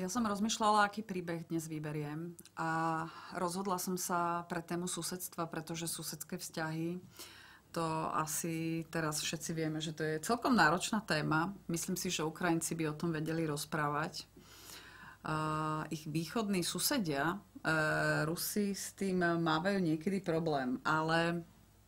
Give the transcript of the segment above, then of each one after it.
Ja som rozmýšľala, aký príbeh dnes vyberiem a rozhodla som sa pre tému susedstva, pretože susedské vzťahy, to asi teraz všetci vieme, že to je celkom náročná téma. Myslím si, že Ukrajinci by o tom vedeli rozprávať. Ich východní susedia, Rusi, s tým mávajú niekedy problém, ale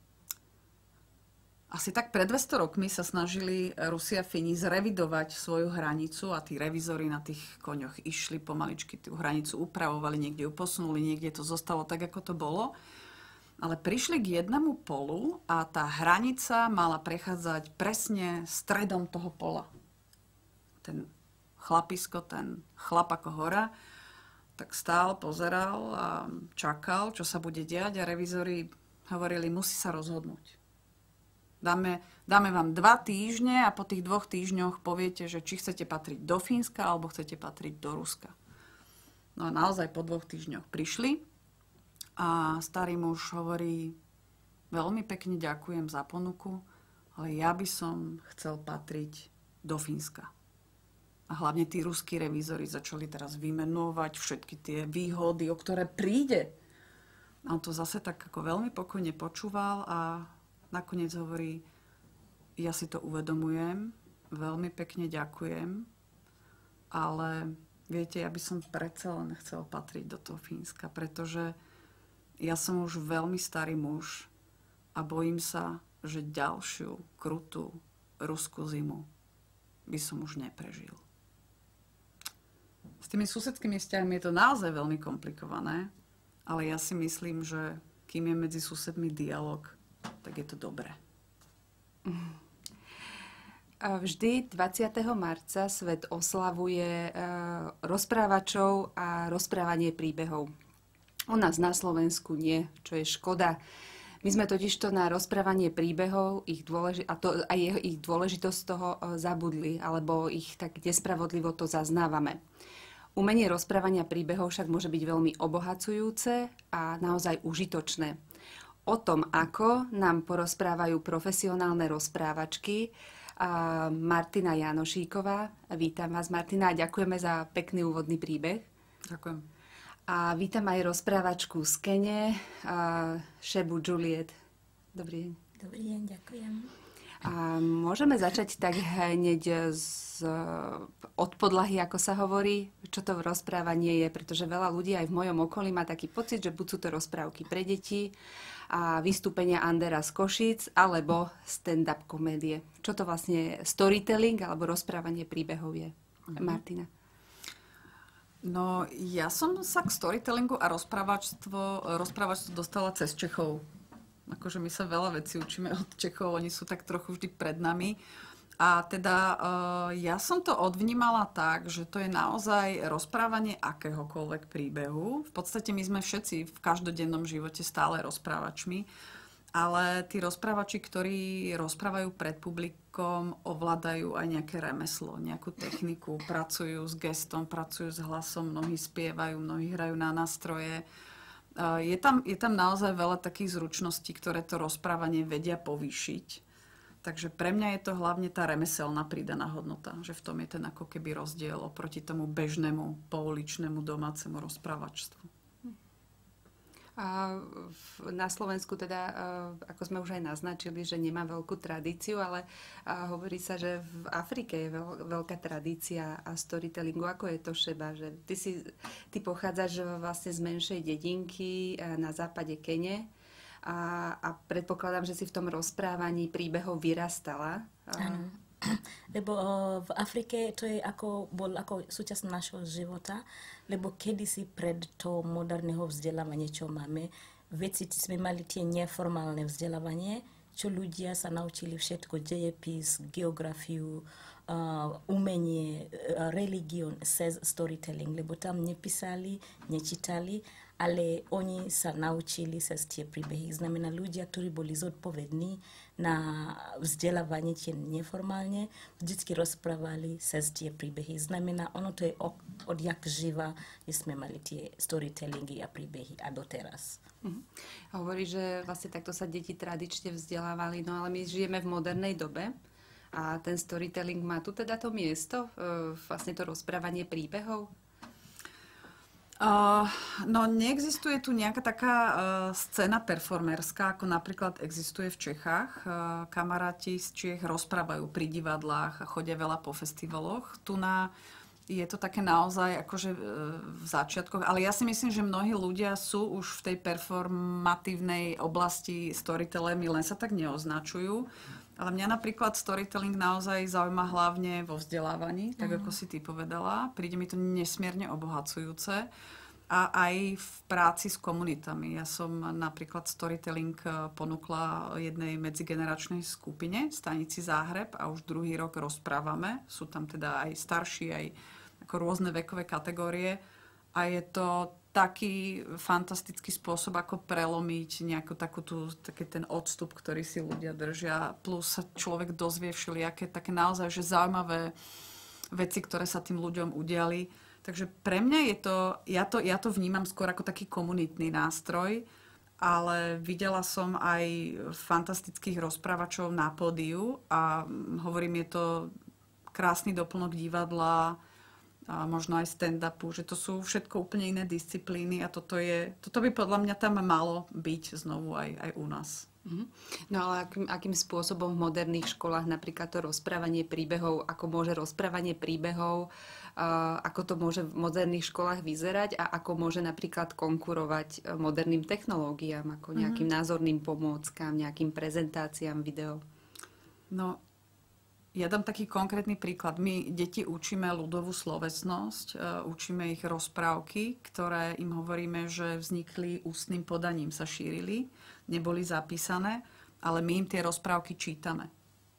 asi tak pred 200 rokmi sa snažili Rusi a Fíni zrevidovať svoju hranicu a tí revizori na tých koňoch išli pomaličky tú hranicu upravovali, niekde ju posunuli, niekde to zostalo tak, ako to bolo. Ale prišli k jednému polu a tá hranica mala prechádzať presne stredom toho pola. Ten chlapisko, ten chlap ako hora, tak stál, pozeral a čakal, čo sa bude diať a revizori hovorili, musí sa rozhodnúť. Dáme vám 2 týždne a po tých 2 týždňoch poviete, že či chcete patriť do Fínska alebo chcete patriť do Ruska. No a naozaj po 2 týždňoch prišli a starý muž hovorí, veľmi pekne ďakujem za ponuku, ale ja by som chcel patriť do Fínska. A hlavne tí ruskí revízori začali teraz vymenovať všetky tie výhody, o ktoré príde. A on to zase tak ako veľmi pokojne počúval a nakoniec hovorí, ja si to uvedomujem, veľmi pekne ďakujem, ale viete, ja by som predsa len chcel patriť do toho Fínska, pretože ja som už veľmi starý muž a bojím sa, že ďalšiu krutú ruskú zimu by som už neprežil. S tými susedskými vzťahmi je to naozaj veľmi komplikované, ale ja si myslím, že kým je medzi susedmi dialog, tak je to dobré. Vždy 20. marca svet oslavuje rozprávačov a rozprávanie príbehov. U nás na Slovensku nie, čo je škoda. My sme totižto na rozprávanie príbehov a ich dôležitosť toho zabudli, alebo ich tak nespravodlivo to zaznávame. Umenie rozprávania príbehov však môže byť veľmi obohacujúce a naozaj užitočné. O tom, ako nám porozprávajú profesionálne rozprávačky Martina Janošíková. Vítam vás, Martina, a ďakujeme za pekný úvodný príbeh. Ďakujem. A vítam aj rozprávačku z Kene, Šebu Juliet. Dobrý deň. Dobrý deň, ďakujem. A môžeme začať tak hneď od podlahy, ako sa hovorí, čo to rozprávanie je, pretože veľa ľudí aj v mojom okolí má taký pocit, že buď sú to rozprávky pre deti a vystúpenia Andera z Košíc, alebo stand-up komédie. Čo to vlastne storytelling alebo rozprávanie príbehov je? Martina. No, ja som sa k storytellingu a rozprávačstvu dostala cez Čechov. Akože my sa veľa vecí učíme od Čechov, oni sú tak trochu vždy pred nami. A teda ja som to odvnímala tak, že to je naozaj rozprávanie akéhokoľvek príbehu. V podstate my sme všetci v každodennom živote stále rozprávačmi, ale tí rozprávači, ktorí rozprávajú pred publikom, ovládajú aj nejaké remeslo, nejakú techniku, pracujú s gestom, pracujú s hlasom, mnohí spievajú, mnohí hrajú na nástroje. Je tam naozaj veľa takých zručností, ktoré to rozprávanie vedia povýšiť. Takže pre mňa je to hlavne tá remeselná pridaná hodnota, že v tom je ten ako keby rozdiel oproti tomu bežnému, pouličnému, domácemu rozprávačstvu. A na Slovensku teda, ako sme už aj naznačili, že nemá veľkú tradíciu, ale hovorí sa, že v Afrike je veľká tradícia a storytellingu. Ako je to, Šeba? Že ty pochádzaš vlastne z menšej dedinky na západe Kene a predpokladám, že si v tom rozprávaní príbehov vyrastala. Áno. Lebo v Afrike to je bol ako súčasť našho života, lebo kedysi pred to moderného vzdelávania, čo máme, veci sme mali tie neformálne vzdelávanie, čo ľudia sa naučili všetko, dejepis, geografiu, umenie, religion, storytelling, lebo tam nepísali, nečítali, ale oni sa naučili cez tie príbehy. Znamená, ľudia, ktorí boli zodpovední na vzdelávanie tie neformálne, vždycky rozprávali cez tie príbehy. Znamená, ono to je odjak živa, že sme mali tie storytellingy a príbehy a doteraz. Hovorí, že vlastne takto sa deti tradične vzdelávali, no ale my žijeme v modernej dobe a ten storytelling má tu teda to miesto, vlastne to rozprávanie príbehov? No, neexistuje tu nejaká taká scéna performerská, ako napríklad existuje v Čechách. Kamaráti z Čiech rozprávajú pri divadlách a chodia veľa po festivaloch. Je to také naozaj akože v začiatkoch, ale ja si myslím, že mnohí ľudia sú už v tej performatívnej oblasti storytellermi, len sa tak neoznačujú. Ale mňa napríklad storytelling naozaj zaujíma hlavne vo vzdelávaní, tak ako si ty povedala. Príde mi to nesmierne obohacujúce. A aj v práci s komunitami. Ja som napríklad storytelling ponúkla jednej medzigeneračnej skupine, stanici Záhreb, a už druhý rok rozprávame. Sú tam teda aj starší, aj ako rôzne vekové kategórie. A je to taký fantastický spôsob, ako prelomiť nejakú taký ten odstup, ktorý si ľudia držia. Plus sa človek dozvie všelijaké také naozaj že zaujímavé veci, ktoré sa tým ľuďom udiali. Takže pre mňa je to, ja to vnímam skôr ako taký komunitný nástroj, ale videla som aj fantastických rozprávačov na pódiu a hovorím, je to krásny doplnok divadla, a možno aj stand-upu, že to sú všetko úplne iné disciplíny a toto by podľa mňa tam malo byť znovu aj u nás. No ale akým spôsobom v moderných školách napríklad to rozprávanie príbehov, ako môže rozprávanie príbehov, ako to môže v moderných školách vyzerať a ako môže napríklad konkurovať moderným technológiám, ako nejakým názorným pomôckam, nejakým prezentáciám video? No, ja dám taký konkrétny príklad. My deti učíme ľudovú slovesnosť, učíme ich rozprávky, ktoré im hovoríme, že vznikli ústnym podaním, sa šírili, neboli zapísané, ale my im tie rozprávky čítame.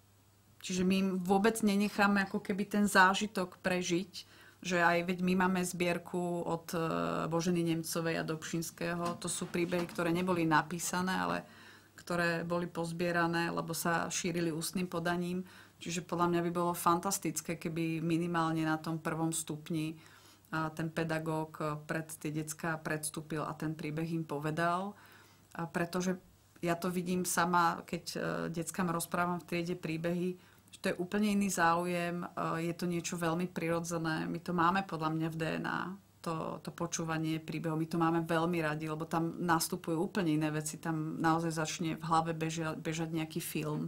Čiže my im vôbec nenecháme ako keby ten zážitok prežiť, že aj veď my máme zbierku od Boženy Nemcovej a Dobšinského. To sú príbehy, ktoré neboli napísané, ale ktoré boli pozbierané, lebo sa šírili ústnym podaním. Čiže podľa mňa by bolo fantastické, keby minimálne na tom prvom stupni ten pedagóg pred tie decká predstúpil a ten príbeh im povedal. Pretože ja to vidím sama, keď deckám rozprávam v triede príbehy, že to je úplne iný záujem, je to niečo veľmi prirodzené. My to máme podľa mňa v DNA, to počúvanie príbehov. My to máme veľmi radi, lebo tam nastupujú úplne iné veci. Tam naozaj začne v hlave bežať nejaký film,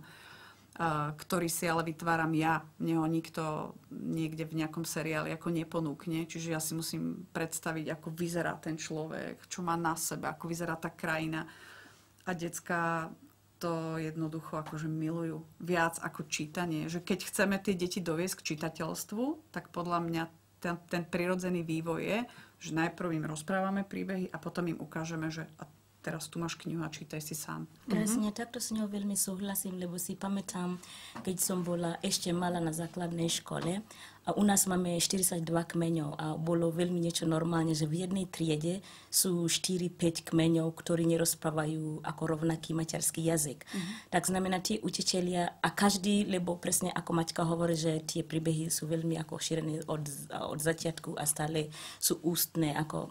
ktorý si ale vytváram ja. Mne ho nikto niekde v nejakom seriáli ako neponúkne. Čiže ja si musím predstaviť, ako vyzerá ten človek, čo má na sebe, ako vyzerá tá krajina. A decká to jednoducho akože milujú viac ako čítanie. Že keď chceme tie deti doviesť k čitateľstvu, tak podľa mňa ten prirodzený vývoj je, že najprv im rozprávame príbehy a potom im ukážeme, že a teraz tu máš knihu a čítaj si sám. Presne, takto s ňou veľmi súhlasím, lebo si pamätám, keď som bola ešte mala na základnej škole a u nás máme 42 kmeňov a bolo veľmi niečo normálne, že v jednej triede sú 4-5 kmeňov, ktorí nerozprávajú ako rovnaký materský jazyk. Tak znamená, tí učitelia a každý, lebo presne ako Maťka hovorí, že tie príbehy sú veľmi ako šírené od začiatku a stále sú ústne ako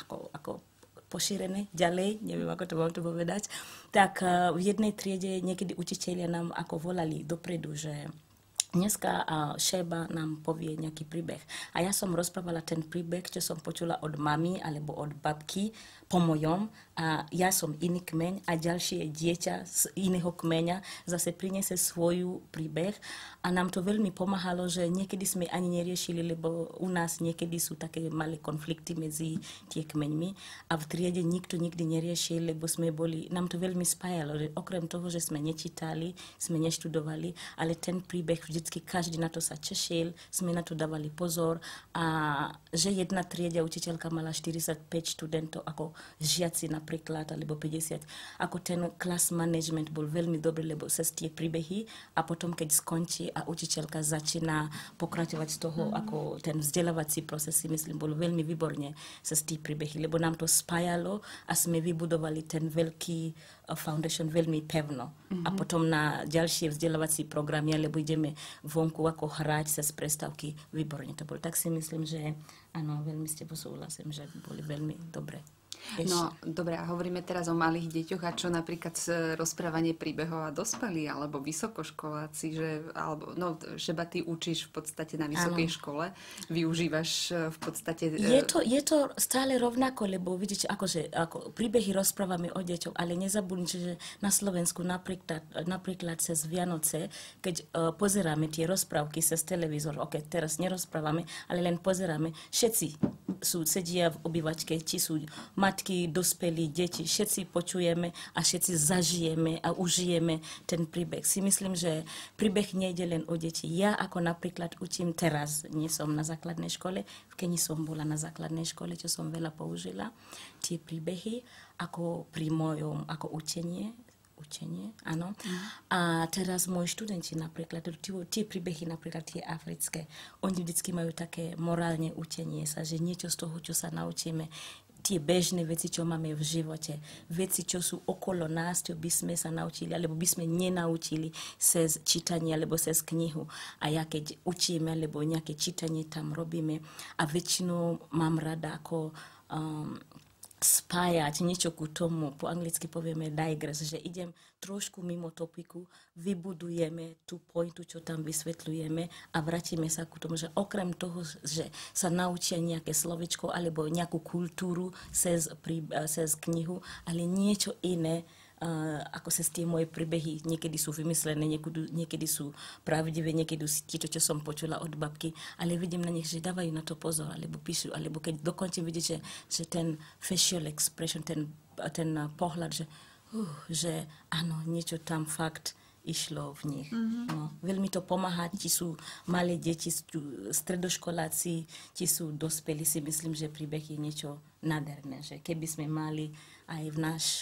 pošírené ďalej, neviem, ako to mám to povedať, tak v jednej triede niekedy učitelia nám ako volali dopredu, že dneska Šeba nám povie nejaký príbeh. A ja som rozprávala ten príbeh, čo som počula od mami alebo od babky po mojom a ja som iný kmeň a ďalšie dieťa z iného kmeňa zase priniesie svoju príbeh a nám to veľmi pomáhalo, že niekedy sme ani neriešili, lebo u nás niekedy sú také malé konflikty medzi tie kmeňmi a v triede nikto nikdy neriešil, lebo nám to veľmi spájalo, že okrem toho, že sme nečítali, sme neštudovali, ale ten príbeh vždycky každý na to sa tešil, sme na to dávali pozor a že jedna trieda učiteľka mala 45 študentov ako žiaci napríklad, alebo 50. Ako ten class management bol veľmi dobrý, lebo sa tie príbehy a potom, keď skončí a učiteľka začína pokračovať z toho, ako ten vzdelávací proces, si myslím, bol veľmi výborne sa z tých príbehy, lebo nám to spájalo a sme vybudovali ten veľký foundation veľmi pevno. A potom na ďalšie vzdelávací programy, alebo ideme vonku ako hrať sa z prestávky, výborne to bolo. Tak si myslím, že áno, veľmi s tebou súhlasím, že boli veľmi dobré. No, dobre, a hovoríme teraz o malých deťoch a čo napríklad rozprávanie príbehov a dospelí, alebo vysokoškoláci, že ty učíš v podstate na vysokej škole, využívaš v podstate... Je to stále rovnako, lebo vidíte, ako príbehy rozprávame o deťoch, ale nezabudnite, že na Slovensku napríklad cez Vianoce, keď pozeráme tie rozprávky cez televízor, teraz nerozprávame, ale len pozeráme, všetci sedia v obývačke, či sú matky, dospelí, deti, všetci počujeme a všetci zažijeme a užijeme ten príbeh. Si myslím, že príbeh nejde len o deti. Ja ako napríklad učím teraz, nie som na základnej škole, v Keni som bola na základnej škole, čo som veľa použila, tie príbehy ako pri mojom, ako učenie, áno. A teraz moji študenti napríklad, tie príbehy napríklad tie africké, oni vždycky majú také morálne učenie sa, že niečo z toho, čo sa naučíme, tie bežné veci, čo máme v živote, veci, čo sú okolo nás, čo by sme sa naučili, alebo by sme nenaučili cez čítanie, alebo cez knihu. A ja keď učíme, alebo nejaké čítanie tam robíme, a väčšinou mám rada ako spájať niečo ku tomu, po anglicky povieme digress, že idem trošku mimo topiku, vybudujeme tú pointu, čo tam vysvetľujeme a vrátime sa ku tomu, že okrem toho, že sa naučia nejaké slovičko alebo nejakú kultúru cez knihu, ale niečo iné, ako sa tie moje príbehy, niekedy sú vymyslené, niekedy sú pravdivé, niekedy sú to, čo som počula od babky, ale vidím na nich, že dávajú na to pozor, alebo píšu, alebo keď dokončím vidieť, že ten facial expression, ten pohľad, že áno, niečo tam fakt išlo v nich. No, veľmi to pomáha, či sú malé deti, stredoškoláci, či sú dospelí, si myslím, že príbeh je niečo nádherné, že keby sme mali aj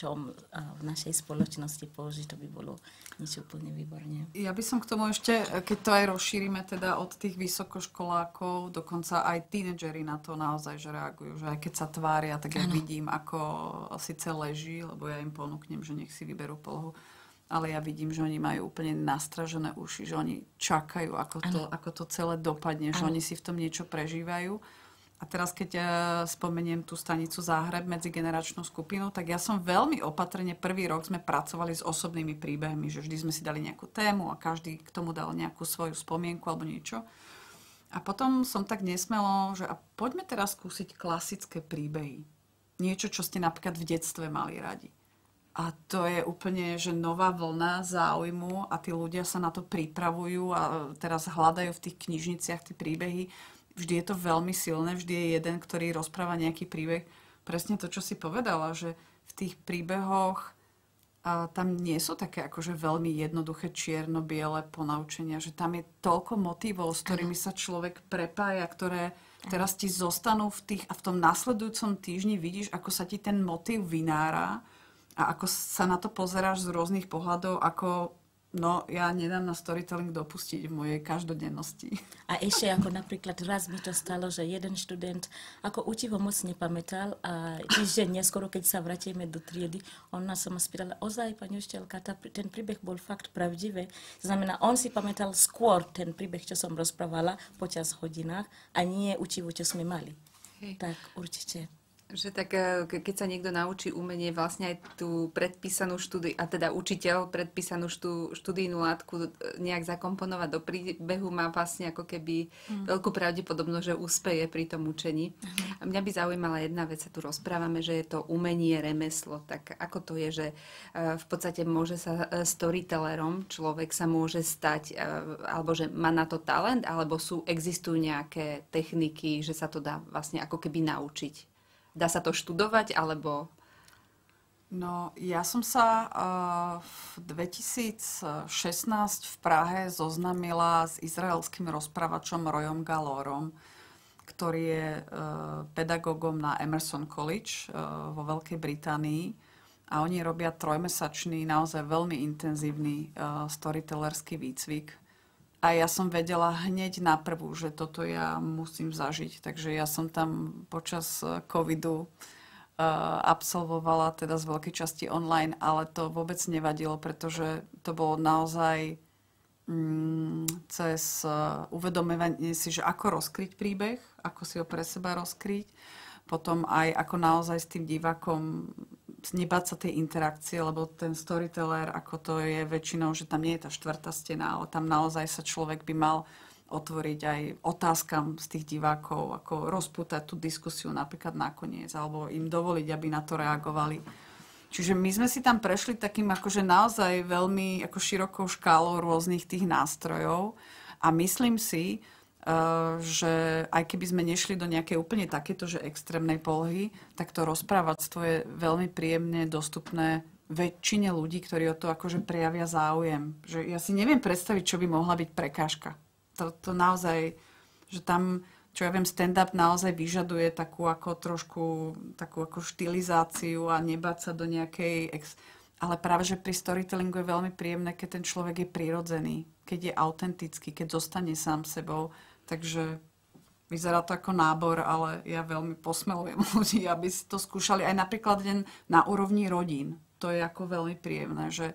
v našej spoločnosti použiť, to by bolo niečo úplne výborné. Ja by som k tomu ešte, keď to aj rozšírime teda od tých vysokoškolákov, dokonca aj tínedžeri na to naozaj, že reagujú, že aj keď sa tvária, tak ja vidím, ako síce leží, lebo ja im ponúknem, že nech si vyberú polohu, ale ja vidím, že oni majú úplne nastražené uši, že oni čakajú, ako to celé dopadne, že oni si v tom niečo prežívajú. A teraz, keď spomeniem tú stanicu Záhreb medzigeneračnú skupinu, tak ja som veľmi opatrne, prvý rok sme pracovali s osobnými príbehmi, že vždy sme si dali nejakú tému a každý k tomu dal nejakú svoju spomienku alebo niečo. A potom som tak nesmelo, že a poďme teraz skúsiť klasické príbehy. Niečo, čo ste napríklad v detstve mali radi. A to je úplne, že nová vlna záujmu a tí ľudia sa na to pripravujú a teraz hľadajú v tých knižniciach tie príbehy. Vždy je to veľmi silné, vždy je jeden, ktorý rozpráva nejaký príbeh. Presne to, čo si povedala, že v tých príbehoch tam nie sú také akože veľmi jednoduché čierno-biele ponaučenia, že tam je toľko motívov, s ktorými sa človek prepája, ktoré teraz ti zostanú a v tom nasledujúcom týždni vidíš, ako sa ti ten motív vynára a ako sa na to pozeráš z rôznych pohľadov, ako ja nedám na storytelling dopustiť v mojej každodennosti. A ešte ako napríklad raz mi to stalo, že jeden študent ako učivo moc nepamätal a týždeň neskoro, keď sa vrátime do triedy, ona sa ma spýtala, ozaj, pani učiteľka, ten príbeh bol fakt pravdivý. Znamená, on si pamätal skôr ten príbeh, čo som rozprávala počas hodinách a nie učivo, čo sme mali. Hej. Tak určite. Že tak, keď sa niekto naučí umenie vlastne aj tú predpísanú a teda učiteľ predpísanú študijnú látku nejak zakomponovať do príbehu, má vlastne ako keby veľkú pravdepodobnosť, že úspeje pri tom učení. A mňa by zaujímala jedna vec, sa tu rozprávame, že je to umenie, remeslo. Tak ako to je, že v podstate môže sa storytellerom, človek sa môže stať, alebo že má na to talent, alebo existujú nejaké techniky, že sa to dá vlastne ako keby naučiť. Dá sa to študovať, alebo... No, ja som sa v 2016 v Prahe zoznamila s izraelským rozprávačom Royom Galorom, ktorý je pedagógom na Emerson College vo Veľkej Británii. A oni robia trojmesačný, naozaj veľmi intenzívny storytellerský výcvik. A ja som vedela hneď na prvú, že toto ja musím zažiť. Takže ja som tam počas covidu absolvovala teda z veľkej časti online, ale to vôbec nevadilo, pretože to bolo naozaj cez uvedomovanie si, že ako rozkryť príbeh, ako si ho pre seba rozkryť. potom aj ako naozaj s tým divákom nebáť sa tej interakcie, lebo ten storyteller, ako to je väčšinou, že tam nie je tá štvrtá stena, ale tam naozaj sa človek by mal otvoriť aj otázkam z tých divákov, ako rozpútať tú diskusiu napríklad nakoniec, alebo im dovoliť, aby na to reagovali. Čiže my sme si tam prešli takým akože naozaj veľmi ako širokou škálou rôznych tých nástrojov a myslím si, že aj keby sme nešli do nejakej úplne takéto, že extrémnej polohy, tak to rozprávactvo je veľmi príjemne dostupné väčšine ľudí, ktorí o to akože prejavia záujem. Že ja si neviem predstaviť, čo by mohla byť prekážka. To naozaj, že tam, čo ja viem, stand-up naozaj vyžaduje takú ako trošku, takú ako štilizáciu a nebáť sa do nejakej... Ale práve, že pri storytellingu je veľmi príjemné, keď ten človek je prirodzený, keď je autentický, keď zostane sám sebou. Takže vyzerá to ako nábor, ale ja veľmi posmelujem ľudí, aby si to skúšali aj napríklad len na úrovni rodín. To je ako veľmi príjemné, že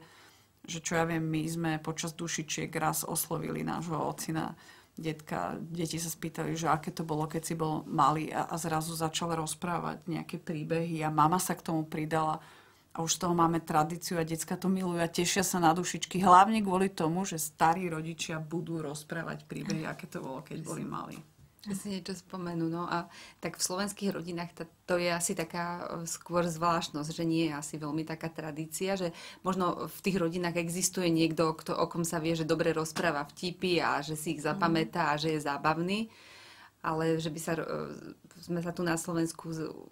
čo ja viem, my sme počas dušičiek raz oslovili nášho ocina, detka. Deti sa spýtali, že aké to bolo, keď si bol malý a zrazu začal rozprávať nejaké príbehy a mama sa k tomu pridala. A už z toho máme tradíciu a decka to milujú a tešia sa na dušičky. Hlavne kvôli tomu, že starí rodičia budú rozprávať príbehy, aké to bolo, keď boli malí. Že si niečo spomenú. No a tak v slovenských rodinách to je asi taká skôr zvláštnosť, že nie je asi veľmi taká tradícia, že možno v tých rodinách existuje niekto, o kom sa vie, že dobre rozpráva vtipy a že si ich zapamätá a že je zábavný, ale že by sme sa tu na Slovensku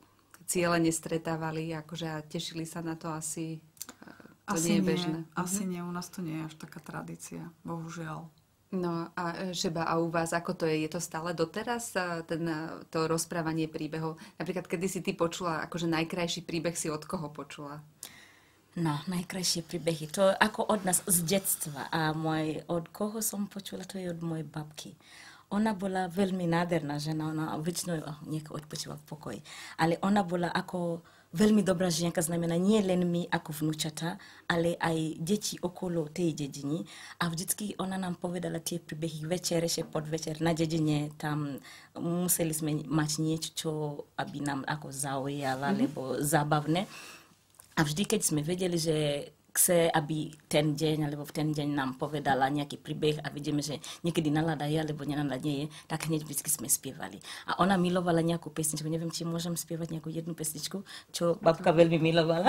ciele nestretávali akože a tešili sa na to asi nie je bežné. Asi nie, u nás to nie je až taká tradícia, bohužiaľ. No a Šeba, a u vás ako to je? Je to stále doteraz to rozprávanie príbehov? Napríklad, kedy si ty počula, akože najkrajší príbeh si od koho počula? No, najkrajšie príbehy. To ako od nás z detstva. A od koho som počula, to je od mojej babky. Ona bola veľmi nádherná žena, ona väčšinou niekto odpočíva v pokoji. Ale ona bola ako veľmi dobrá ženka, znamená nie len my ako vnúčata, ale aj deti okolo tej dediny. A vždycky ona nám povedala tie príbehy večer, ešte podvečer na dedine. Tam museli sme mať niečo, čo aby nám ako zaujalo, alebo zábavné. A vždy, keď sme vedeli, že chce, aby ten deň, alebo v ten deň nám povedala nejaký príbeh a vidíme, že niekedy nalada je, alebo nenalada nie je, tak hneď vždy sme spievali. A ona milovala nejakú pesničku. Neviem, či môžem spievať nejakú jednu pesničku, čo babka veľmi milovala.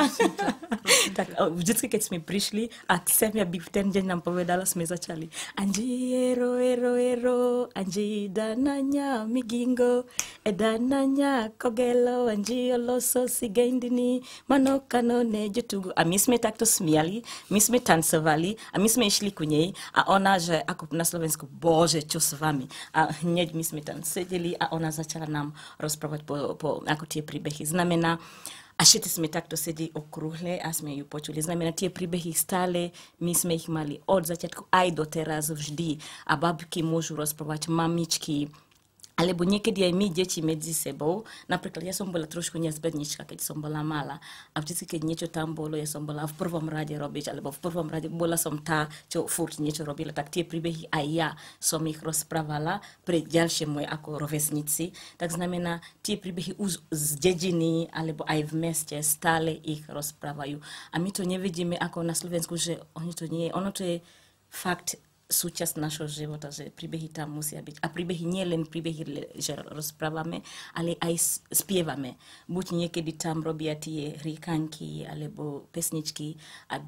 Tak vždycky, keď sme prišli a chceme, aby v ten deň nám povedala, sme začali. Anji ero, ero, ero, anji dananya migingo, edananya kogelo, anji oloso sigendini, manokano nejutugu. A my sme takto smiali, my sme tancovali a my sme išli ku nej a ona, že ako na Slovensku, bože, čo s vami? A hneď my sme tam sedeli a ona začala nám rozprávať ako tie príbehy. Znamená, a všetci sme takto sedeli okrúhle a sme ju počuli. Znamená, tie príbehy stále, my sme ich mali od začiatku aj doteraz vždy. A babky môžu rozprávať, mamičky, alebo niekedy aj my, deti medzi sebou. Napríklad, ja som bola trošku nezbednička, keď som bola malá. A vždy, keď niečo tam bolo, ja som bola v prvom rade robiť, alebo v prvom rade bola som tá, čo furt niečo robila. Tak tie príbehy aj ja som ich rozprávala pre ďalšie moje ako rovesníci. Tak znamená, tie príbehy už z dediny, alebo aj v meste stále ich rozprávajú. A my to nevidíme ako na Slovensku, že oni to nie je. Ono to je fakt súčasť našho života, že príbehy tam musia byť. A príbehy nie len príbehy, že rozprávame, ale aj spievame. Buď niekedy tam robia tie hríkanky alebo pesničky,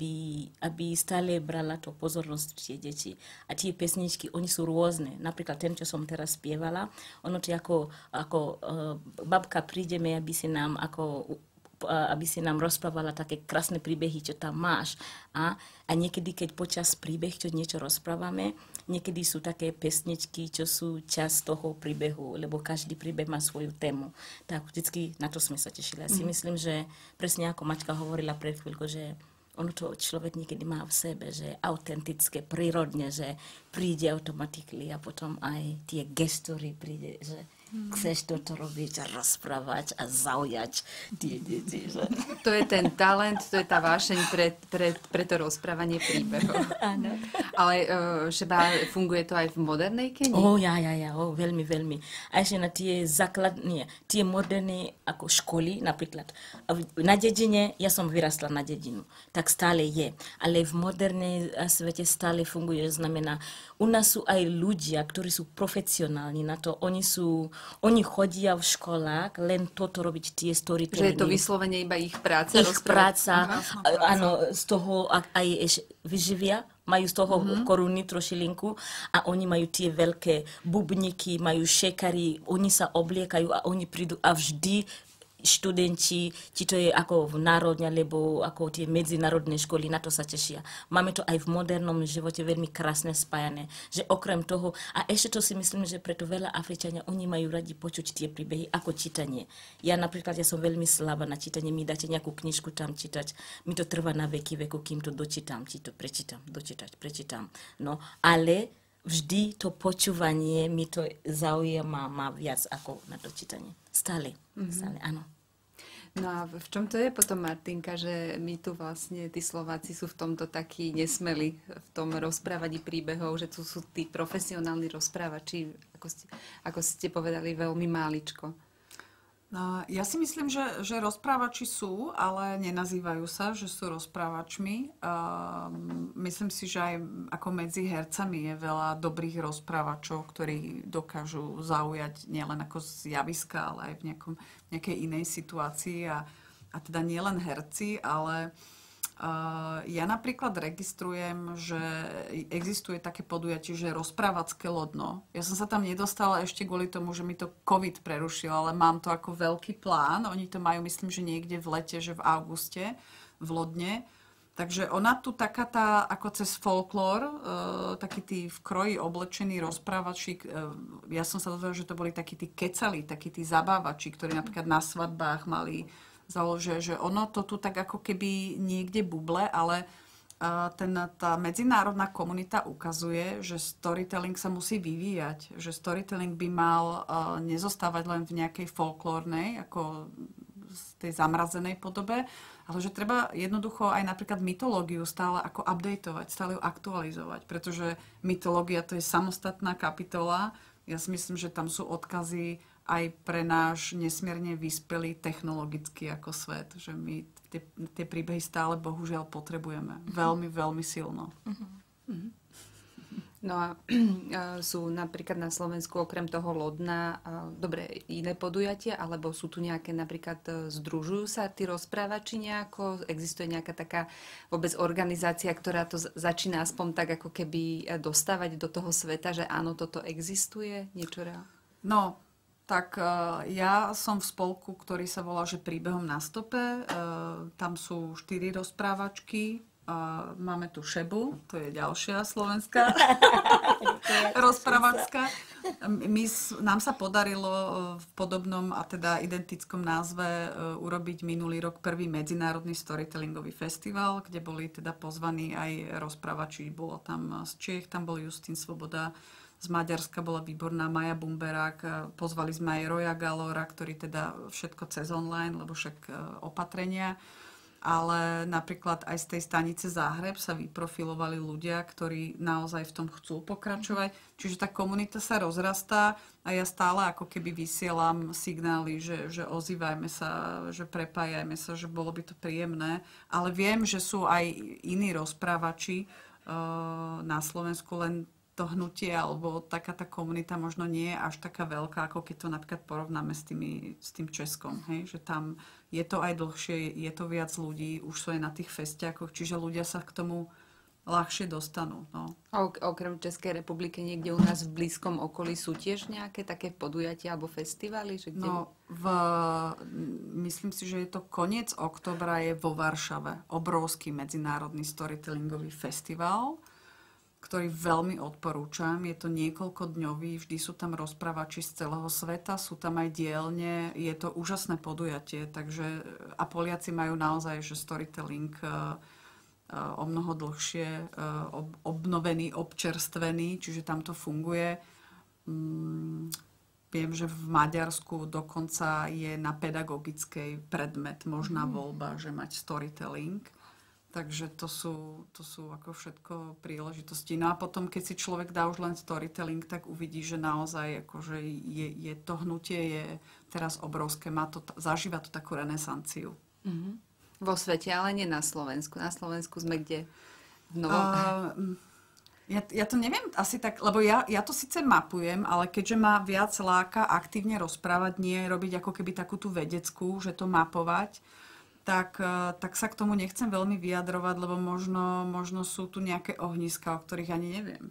aby stále brala to pozornosť tie deti. A tie pesničky, oni sú rôzne. Napríklad ten, čo som teraz spievala, ono to ako babka prídeme, aby si nám rozprávala také krásne príbehy, čo tam máš. A niekedy, keď počas príbeh, čo niečo rozprávame, niekedy sú také pesničky, čo sú časť toho príbehu, lebo každý príbeh má svoju tému. Tak vždycky na to sme sa tešili. Ja si myslím, že presne ako Maťka hovorila pred chvíľkou, že ono to človek niekedy má v sebe, že autentické, prírodne, že príde automatically a potom aj tie gestory príde, že chceš toto robiť a rozprávať a zaujať tie deti. Že? To je ten talent, to je tá vášeň pre to rozprávanie príbehov. Áno. Ale Šeba, funguje to aj v modernej Kenii? Veľmi, veľmi. A ešte na tie základné, tie moderné ako školy, napríklad. Na dedine, ja som vyrastla na dedinu, tak stále je. Ale v modernej svete stále funguje, znamená, u nás sú aj ľudia, ktorí sú profesionálni na to. Oni chodia v školách len toto robiť tie storytellingy. Že je to vyslovene iba ich práca? Ich práca, áno, z toho aj vyživia, majú z toho koruny trošilinku a oni majú tie veľké bubníky, majú šekary, oni sa obliekajú a oni prídu a vždy študenti, či to je ako v národne, alebo ako tie medzinárodné školy, na to sa tešia. Máme to aj v modernom živote veľmi krásne spájané, že okrem toho, a ešte to si myslím, že preto veľa Afričania, oni majú radi počuť tie príbehy ako čítanie. Ja napríklad, ja som veľmi slabá na čítanie, mi dáte nejakú knižku tam čítať, mi to trvá na veky, kým to dočítam, či to prečítam, prečítam. No, ale vždy to počúvanie mi to zaujíma má viac ako na to čítanie. Stále, áno. No a v čom to je potom, Martinka, že my tu vlastne, tí Slováci sú v tomto takí nesmelí v tom rozprávaní príbehov, že tu sú tí profesionálni rozprávači, ako ste povedali, veľmi máličko. No, ja si myslím, že rozprávači sú, ale nenazývajú sa, že sú rozprávačmi. Myslím si, že aj ako medzi hercami je veľa dobrých rozprávačov, ktorí dokážu zaujať nielen ako z javiska, ale aj v nejakej inej situácii. A teda nielen herci, ale ja napríklad registrujem, že existuje také podujatie, že rozprávacké lodno. Ja som sa tam nedostala ešte kvôli tomu, že mi to COVID prerušil, ale mám to ako veľký plán. Oni to majú, myslím, že niekde v lete, že v auguste, v Lodne. Takže ona tu taká tá, ako cez folklór, takí tí v kroji oblečení rozprávači, ja som sa dozvedela, že to boli takí tí kecali, takí tí zabávači, ktorí napríklad na svadbách mali že ono to tu tak ako keby niekde buble, ale tá medzinárodná komunita ukazuje, že storytelling sa musí vyvíjať, že storytelling by mal nezostávať len v nejakej folklórnej, ako z tej zamrazenej podobe, ale že treba jednoducho aj napríklad mytológiu stále ako updateovať, stále ju aktualizovať, pretože mytológia to je samostatná kapitola. Ja si myslím, že tam sú odkazy aj pre náš nesmierne vyspelý technologicky ako svet, že my tie príbehy stále bohužiaľ potrebujeme. Veľmi, veľmi silno. No a sú napríklad na Slovensku okrem toho Lodna dobre iné podujatia, alebo sú tu nejaké napríklad združujú sa tí rozprávači nejako? Existuje nejaká taká vôbec organizácia, ktorá to začína aspoň tak ako keby dostávať do toho sveta, že áno, toto existuje? Niečo reálne? No, tak ja som v spolku, ktorý sa volá, že Príbehom na stope. Tam sú 4 rozprávačky. Máme tu Šebu, to je ďalšia slovenská rozprávačka. Nám sa podarilo v podobnom a teda identickom názve urobiť minulý rok prvý medzinárodný storytellingový festival, kde boli teda pozvaní aj rozprávači. Bolo tam z Čiech, tam bol Justín Svoboda, z Maďarska bola výborná Maja Bumberák, pozvali sme aj Roja Galora, ktorý teda všetko cez online, lebo však opatrenia. Ale napríklad aj z tej stanice Záhreb sa vyprofilovali ľudia, ktorí naozaj v tom chcú pokračovať. Čiže tá komunita sa rozrastá a ja stále ako keby vysielam signály, že ozývajme sa, že prepájajme sa, že bolo by to príjemné. Ale viem, že sú aj iní rozprávači na Slovensku, len to hnutie alebo taká tá komunita možno nie je až taká veľká, ako keď to napríklad porovnáme s tým Českom. Hej? Že tam je to aj dlhšie, je to viac ľudí, už sú aj na tých festiakoch, čiže ľudia sa k tomu ľahšie dostanú. No. A okrem Českej republiky niekde u nás v blízkom okolí sú tiež nejaké také podujatia alebo festivaly? Že kde... No, myslím si, že je to koniec októbra je vo Varšave obrovský medzinárodný storytellingový festival, ktorý veľmi odporúčam. Je to niekoľkodňový, vždy sú tam rozprávači z celého sveta, sú tam aj dielne, je to úžasné podujatie, takže a Poliaci majú naozaj, že storytelling o mnoho dlhšie obnovený, občerstvený, čiže tam to funguje. viem, že v Maďarsku dokonca je na pedagogickej predmet možná voľba, že mať storytelling. Takže to sú ako všetko príležitosti. No a potom, keď si človek dá už len storytelling, tak uvidí, že naozaj akože je to hnutie je teraz obrovské. Zažíva to takú renesanciu. Vo svete, ale nie na Slovensku. Na Slovensku sme kde? Ja to neviem asi tak, lebo ja to síce mapujem, ale keďže ma viac láka aktívne rozprávať, nie robiť ako keby takú tú vedeckú, že to mapovať, tak sa k tomu nechcem veľmi vyjadrovať, lebo možno sú tu nejaké ohniska, o ktorých ani neviem.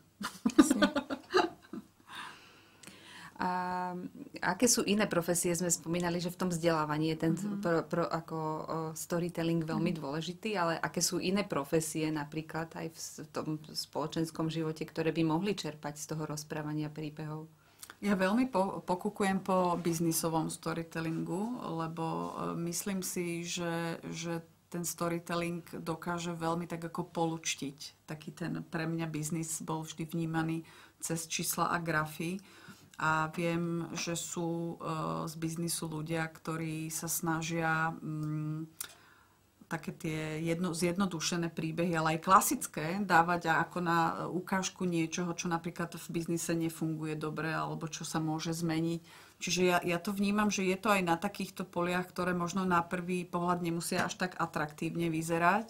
A aké sú iné profesie? Sme spomínali, že v tom vzdelávaní je ten ako storytelling veľmi dôležitý, ale aké sú iné profesie napríklad aj v tom spoločenskom živote, ktoré by mohli čerpať z toho rozprávania príbehov? Ja veľmi pokúkujem po biznisovom storytellingu, lebo myslím si, že ten storytelling dokáže veľmi tak ako polučtiť. Taký ten pre mňa biznis bol vždy vnímaný cez čísla a grafy. A viem, že sú z biznisu ľudia, ktorí sa snažia také tie zjednodušené príbehy, ale aj klasické, dávať ako na ukážku niečoho, čo napríklad v biznise nefunguje dobre, alebo čo sa môže zmeniť. Čiže ja to vnímam, že je to aj na takýchto poliach, ktoré možno na prvý pohľad nemusia až tak atraktívne vyzerať.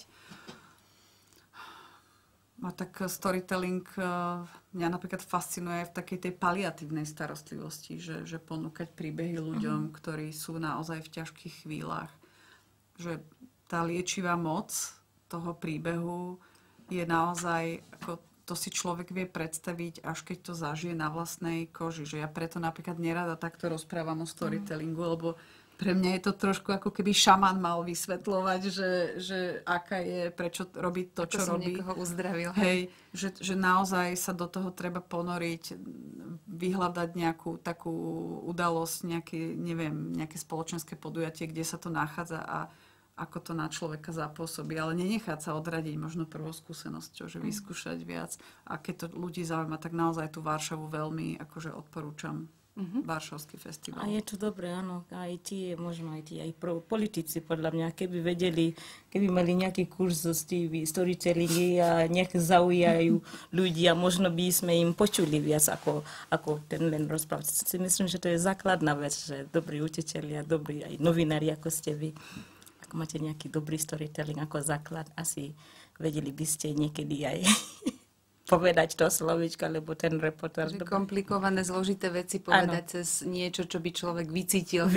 A tak storytelling mňa napríklad fascinuje v takej tej paliatívnej starostlivosti, že ponúkať príbehy ľuďom, ktorí sú naozaj v ťažkých chvíľach. Že tá liečivá moc toho príbehu je naozaj, ako to si človek vie predstaviť, až keď to zažije na vlastnej koži. Že ja preto napríklad nerada takto rozprávam o storytellingu, lebo pre mňa je to trošku ako keby šaman mal vysvetľovať, že aká je, prečo robiť to, čo robí. Niekoho uzdravil. Hej, že naozaj sa do toho treba ponoriť, vyhľadať nejakú takú udalosť, nejaké spoločenské podujatie, kde sa to nachádza a ako to na človeka zapôsobí. Ale nenechať sa odradiť možno prvou skúsenosťou, že vyskúšať viac. A keď to ľudí zaujíma, tak naozaj tú Varšavu veľmi akože odporúčam. Varšavský festival. A je to dobré, áno. Aj tí, možno aj tí, aj politici, podľa mňa, keby vedeli, keby mali nejaký kurz zo storytellingy a nejak zaujajú ľudia, možno by sme im počuli viac ako ten len rozprávať. Si myslím, že to je základná vec, že dobrí učitelia, dobrí aj novinári, ako ste vy, ak máte nejaký dobrý storytelling ako základ, asi vedeli by ste niekedy aj povedať to slovíčko, lebo ten reportáž... Komplikované, zložité veci povedať cez niečo, čo by človek vycítil.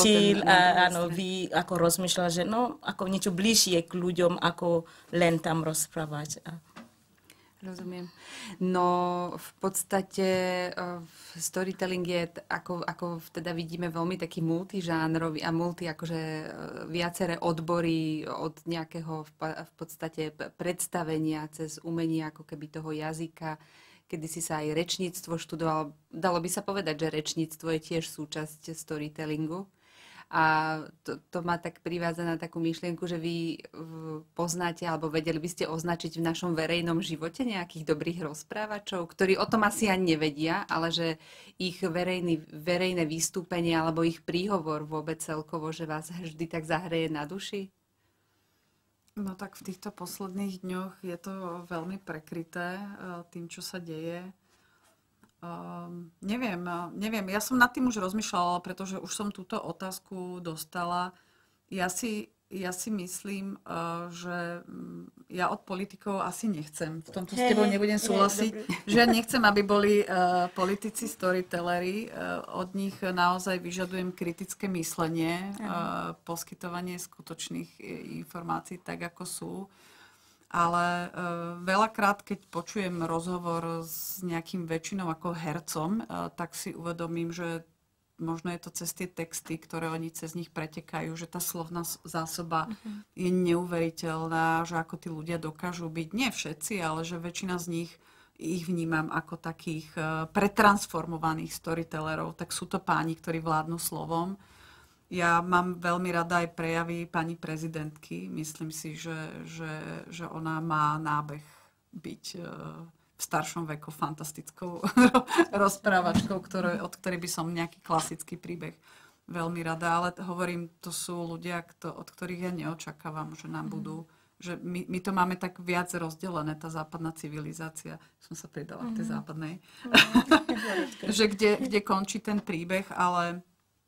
Áno, vy ako rozmýšľal, že ako niečo bližšie k ľuďom, ako len tam rozprávať. Rozumiem. No v podstate storytelling je, ako teda vidíme, veľmi taký multižánrový a akože viaceré odbory od nejakého v podstate predstavenia cez umenie ako keby toho jazyka. Kedysi sa aj rečníctvo študovalo. Dalo by sa povedať, že rečníctvo je tiež súčasť storytellingu. A to ma tak privádza na takú myšlienku, že vy poznáte alebo vedeli by ste označiť v našom verejnom živote nejakých dobrých rozprávačov, ktorí o tom asi ani nevedia, ale že ich verejné vystúpenie alebo ich príhovor vôbec celkovo, že vás vždy tak zahreje na duši? No tak v týchto posledných dňoch je to veľmi prekryté tým, čo sa deje. Neviem, ja som nad tým už rozmýšľala, pretože už som túto otázku dostala. Ja si myslím, že ja od politikov asi nechcem. V tomto s tebou nebudem súhlasiť. Že ja nechcem, aby boli politici storytelleri. Od nich naozaj vyžadujem kritické myslenie, poskytovanie skutočných informácií tak, ako sú. Ale veľakrát, keď počujem rozhovor s nejakým väčšinou ako hercom, tak si uvedomím, že možno je to cez tie texty, ktoré oni cez nich pretekajú, že tá slovná zásoba je neuveriteľná, že ako tí ľudia dokážu byť, nie všetci, ale že väčšina z nich, ich vnímam ako takých pretransformovaných storytellerov, tak sú to páni, ktorí vládnu slovom. Ja mám veľmi rada aj prejavy pani prezidentky. Myslím si, že ona má nábeh byť v staršom veku fantastickou rozprávačkou, od ktorej by som nejaký klasický príbeh veľmi rada, ale hovorím, to sú ľudia, od ktorých ja neočakávam, že nám budú, že my to máme tak viac rozdelené, tá západná civilizácia, som sa pridala k tej západnej, že kde končí ten príbeh, ale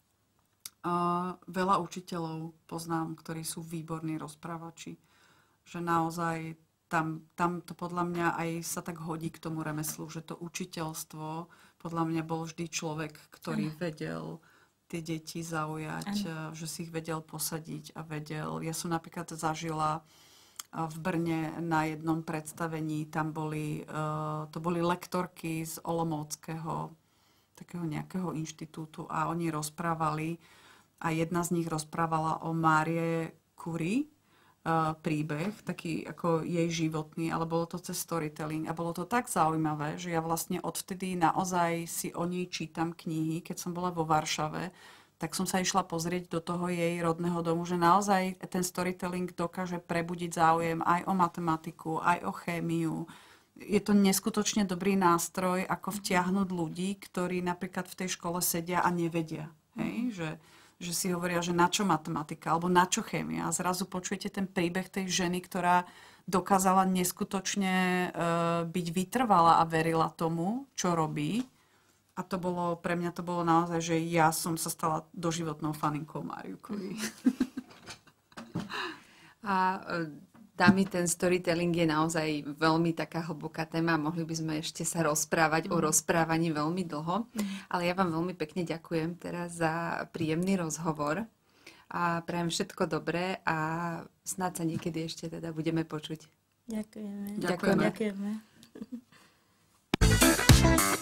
veľa učiteľov poznám, ktorí sú výborní rozprávači, že naozaj tam to podľa mňa aj sa tak hodí k tomu remeslu, že to učiteľstvo podľa mňa bol vždy človek, ktorý vedel tie deti zaujať, že si ich vedel posadiť a vedel. Ja som napríklad zažila v Brne na jednom predstavení, tam to boli lektorky z Olomouckého takého nejakého inštitútu a oni rozprávali a jedna z nich rozprávala o Márie Curie, príbeh, taký ako jej životný, ale bolo to cez storytelling a bolo to tak zaujímavé, že ja vlastne odvtedy naozaj si o nej čítam knihy. Keď som bola vo Varšave, tak som sa išla pozrieť do toho jej rodného domu, že naozaj ten storytelling dokáže prebudiť záujem aj o matematiku, aj o chémiu. Je to neskutočne dobrý nástroj, ako vtiahnuť ľudí, ktorí napríklad v tej škole sedia a nevedia. Hej? Že si hovoria, že na čo matematika, alebo na čo chémia. A zrazu počujete ten príbeh tej ženy, ktorá dokázala neskutočne byť vytrvalá a verila tomu, čo robí. A pre mňa to bolo naozaj, že ja som sa stala doživotnou faninkou Máriu Curie. A dámy, ten storytelling je naozaj veľmi taká hlboká téma. Mohli by sme ešte sa rozprávať o rozprávaní veľmi dlho. Ale ja vám veľmi pekne ďakujem teraz za príjemný rozhovor. A prajem všetko dobré a snáď sa niekedy ešte teda budeme počuť. Ďakujeme. Ďakujeme. Ďakujeme.